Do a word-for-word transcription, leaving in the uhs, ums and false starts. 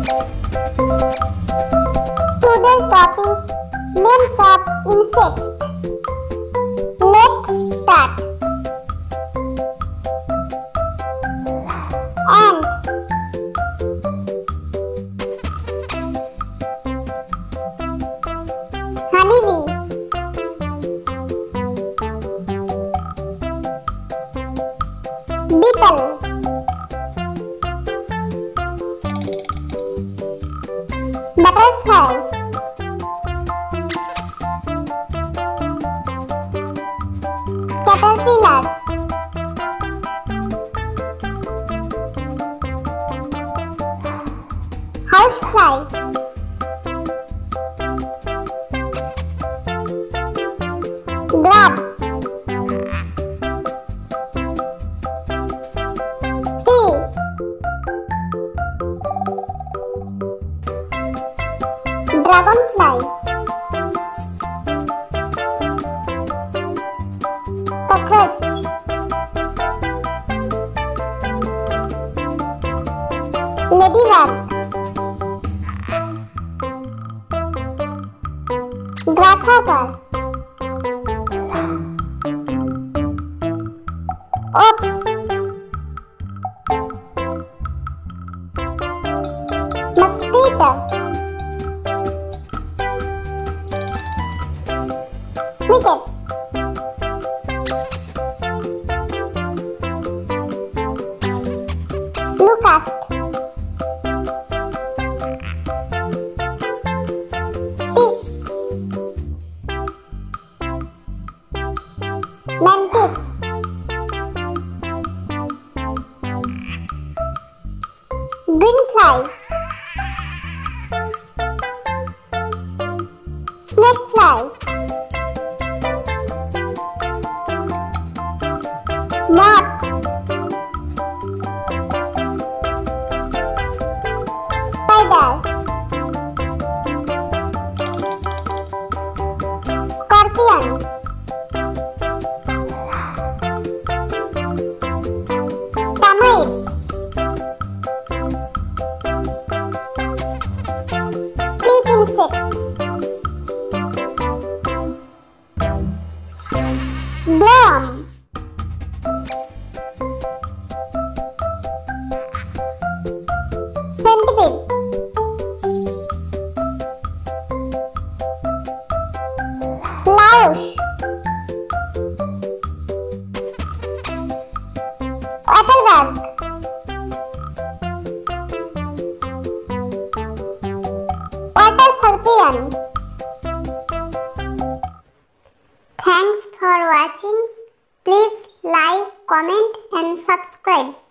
Today's topic: names of insects. Let's start. Ant, honeybee, beetle, butterfly, caterpillar, housefly, grub, flea, dragonfly, cockroach, ladybug, grasshopper, ox, mosquito, cricket, locust, stick, mantis, greenfly, snakefly, moth, spider, scorpion, termite, street insect, worm, centipede, louse, waterbug, water scorpion. Thanks for watching. Please like, comment and subscribe.